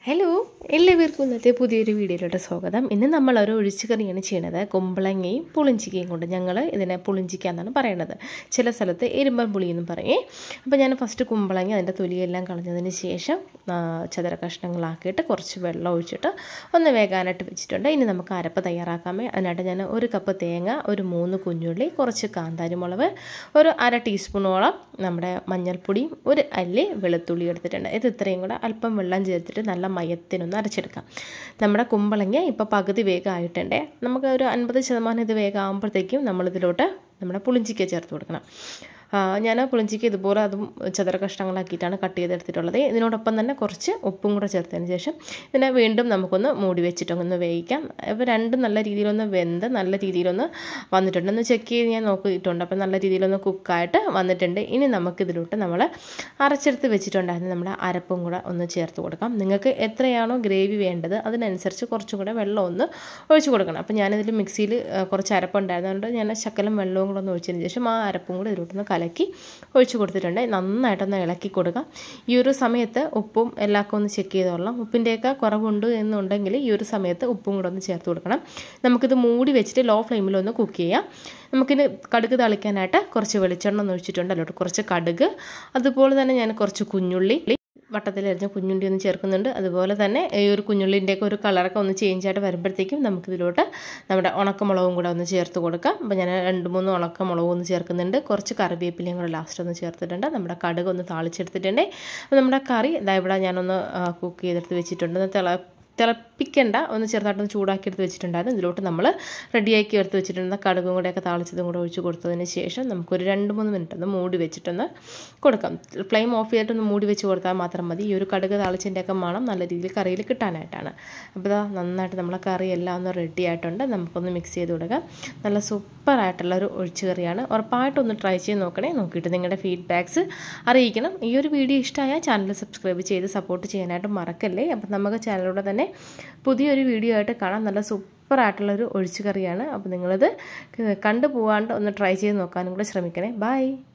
Hello എല്ലാവർക്കും ഇന്നത്തെ പുതിയൊരു വീഡിയോയിലോട്ട് സ്വാഗതം. ഇന്ന് നമ്മളൊരു ഒഴിച്ചുകറിയാണ് ചെയ്യണത്. കുമ്പളങ്ങയും പുളിഞ്ചിക്കയും കൊണ്ട്. ഞങ്ങൾ ഇതിനെ പുളിഞ്ചിക്ക എന്നാണ് പറയണത്. ചില സ്ഥലത്ത് എരുമ്പൻ പുളി എന്നും പറയേ. അപ്പോൾ ഞാൻ ഫസ്റ്റ് കുമ്പളങ്ങ അതിൻ്റെ തൊലിയെല്ലാം കളഞ്ഞതിന് ശേഷം ചതുര കഷ്ണങ്ങളാക്കിയിട്ട് കുറച്ച് വെള്ളം ഒഴിച്ചിട്ട് ഒന്ന് വേകാനായിട്ട് വെച്ചിട്ടുണ്ട്. ഇനി നമുക്ക് അരപ്പ് തയ്യാറാക്കാമേ. അതിനായിട്ട് ഞാൻ 1 കപ്പ് തേങ്ങ, ഒരു 3 കുഞ്ഞുള്ളി, കുറച്ച് കാന്താരിമുളക്, ഒരു 1/2 ടീസ്പൂണോളം നമ്മുടെ മഞ്ഞൾപ്പൊടിയും, ഒരു അല്ലി വെളുത്തുള്ളി എടുത്തിട്ടുണ്ട്. ഇത് ഇത്രയും കൂടെ അല്പം വെള്ളം ചേർത്തിട്ട് നല്ല മയത്തിനൊന്ന് അരച്ചെടുക്കാം. നമ്മുടെ കുമ്പളങ്ങ ഇപ്പോൾ പകുതി വേഗമായിട്ടുണ്ട്. നമുക്ക് ഒരു 50% ഇത് വേഗമാകുമ്പോഴത്തേക്കും നമ്മളിതിലോട്ട് നമ്മുടെ പുളിഞ്ചിക്ക ചേർത്ത് കൊടുക്കണം. ഞാൻ പുളിഞ്ചിക്ക ഇതുപോലെ അതും ചതുര കഷ്ണങ്ങളാക്കിയിട്ടാണ് കട്ട് ചെയ്തെടുത്തിട്ടുള്ളത്. ഇതിനോടൊപ്പം തന്നെ കുറച്ച് ഉപ്പും കൂടെ ചേർത്തതിന് ശേഷം ഇതിനെ വീണ്ടും നമുക്കൊന്ന് മൂടി വെച്ചിട്ടൊന്ന് വേവിക്കാം. അപ്പോൾ രണ്ടും നല്ല രീതിയിലൊന്ന് വെന്ത് നല്ല രീതിയിലൊന്ന് വന്നിട്ടുണ്ട്. ഒന്ന് ചെക്ക് ചെയ്ത് ഞാൻ നോക്കിയിട്ടുണ്ട്. അപ്പോൾ നല്ല രീതിയിലൊന്ന് കുക്കായിട്ട് വന്നിട്ടുണ്ട്. ഇനി നമുക്കിതിലോട്ട് നമ്മൾ അരച്ചെടുത്ത് വെച്ചിട്ടുണ്ടായിരുന്നു നമ്മുടെ അരപ്പും കൂടെ ഒന്ന് ചേർത്ത് കൊടുക്കാം. നിങ്ങൾക്ക് എത്രയാണോ ഗ്രേവി വേണ്ടത് അതിനനുസരിച്ച് കുറച്ചും കൂടെ വെള്ളം ഒന്ന് ഒഴിച്ച് കൊടുക്കണം. അപ്പോൾ ഞാനിതിൽ മിക്സിയിൽ കുറച്ച് അരപ്പുണ്ടായിരുന്നുകൊണ്ട് ഞാൻ ശകലം വെള്ളവും കൂടെ ഒന്ന് ഒഴിച്ചതിന് ശേഷം ആ അരപ്പും കൂടെ ഇതിലോട്ടൊന്ന് കലക്കി ഒഴിച്ച് കൊടുത്തിട്ടുണ്ട്. നന്നായിട്ടൊന്ന് ഇളക്കി കൊടുക്കാം. ഈ ഒരു സമയത്ത് ഉപ്പും എല്ലാവർക്കും ഒന്ന് ചെക്ക് ചെയ്തോളാം. ഉപ്പിൻ്റെയൊക്കെ കുറവുണ്ട് എന്നുണ്ടെങ്കിൽ ഈ ഒരു സമയത്ത് ഉപ്പും കൂടെ ഒന്ന് ചേർത്ത് കൊടുക്കണം. നമുക്കിത് മൂടി വെച്ചിട്ട് ലോ ഫ്ലെയിമിലൊന്ന് കുക്ക് ചെയ്യാം. നമുക്കിന് കടുക് തളിക്കാനായിട്ട് കുറച്ച് വെളിച്ചെണ്ണ ഒന്ന് ഒഴിച്ചിട്ടുണ്ട്. അതിലോട്ട് കുറച്ച് കടുക്, അതുപോലെ തന്നെ ഞാൻ കുറച്ച് കുഞ്ഞുള്ളി വട്ടത്തിലരിഞ്ഞ കുഞ്ഞുള്ളി ഒന്ന് ചേർക്കുന്നുണ്ട്. അതുപോലെ തന്നെ ഈ ഒരു കുഞ്ഞുള്ളിൻ്റെയൊക്കെ ഒരു കളറൊക്കെ ഒന്ന് ചേഞ്ച് ആയിട്ട് വരുമ്പോഴത്തേക്കും നമുക്കിതിലോട്ട് നമ്മുടെ ഉണക്കമുളകും കൂടെ ഒന്ന് ചേർത്ത് കൊടുക്കാം. അപ്പോൾ ഞാൻ 2-3 ഉണക്കമുളകും ഒന്ന് ചേർക്കുന്നുണ്ട്. കുറച്ച് കറിവേപ്പിലയും കൂടെ ലാസ്റ്റ് ഒന്ന് ചേർത്തിട്ടുണ്ട്. നമ്മുടെ കടുക് ഒന്ന് താളിച്ചെടുത്തിട്ടുണ്ട്. അപ്പോൾ നമ്മുടെ കറി ഇവിടെ ഞാനൊന്ന് കുക്ക് ചെയ്തെടുത്ത് വെച്ചിട്ടുണ്ട്. തിളപ്പിക്കേണ്ട, ഒന്ന് ചെറുതായിട്ടൊന്ന് ചൂടാക്കി എടുത്ത് വെച്ചിട്ടുണ്ടായിരുന്നു. ഇതിലോട്ട് നമ്മൾ റെഡിയാക്കി എടുത്ത് വെച്ചിട്ടുണ്ട്. കടുകും കൂടെയൊക്കെ താളിച്ചതും കൂടെ ഒഴിച്ച് കൊടുത്തതിന് ശേഷം നമുക്കൊരു 2-3 മിനിറ്റ് ഒന്ന് മൂടി വെച്ചിട്ടൊന്ന് കൊടുക്കാം. ഫ്ലെയിം ഓഫ് ചെയ്തിട്ടൊന്ന് മൂടി വെച്ച് കൊടുത്താൽ മാത്രം മതി. ഈ ഒരു കടുക് താളിച്ചതിൻ്റെയൊക്കെ മണം നല്ല രീതിയിൽ കറിയിൽ കിട്ടാനായിട്ടാണ്. അപ്പോൾ ഇതാ നന്നായിട്ട് നമ്മളെ കറി എല്ലാം ഒന്ന് റെഡി ആയിട്ടുണ്ട്. നമുക്കൊന്ന് മിക്സ് ചെയ്ത് കൊടുക്കാം. നല്ല സൂപ്പറായിട്ടുള്ളൊരു ഒഴിച്ച് കറിയാണ്. ഉറപ്പായിട്ടൊന്ന് ട്രൈ ചെയ്ത് നോക്കണേ. നോക്കിയിട്ട് നിങ്ങളുടെ ഫീഡ്ബാക്ക്സ് അറിയിക്കണം. ഈ ഒരു വീഡിയോ ഇഷ്ടമായാൽ ചാനൽ സബ്സ്ക്രൈബ് ചെയ്ത് സപ്പോർട്ട് ചെയ്യാനായിട്ട് മറക്കല്ലേ. അപ്പം നമുക്ക് ചാനലിലൂടെ തന്നെ പുതിയൊരു വീഡിയോ ആയിട്ട് കാണാം. നല്ല സൂപ്പറായിട്ടുള്ളൊരു ഒഴിച്ചു കറിയാണ്. അപ്പോൾ നിങ്ങളിത് കണ്ടു പോകാണ്ട് ഒന്ന് ട്രൈ ചെയ്ത് നോക്കാനും കൂടെ ശ്രമിക്കണേ. ബൈ.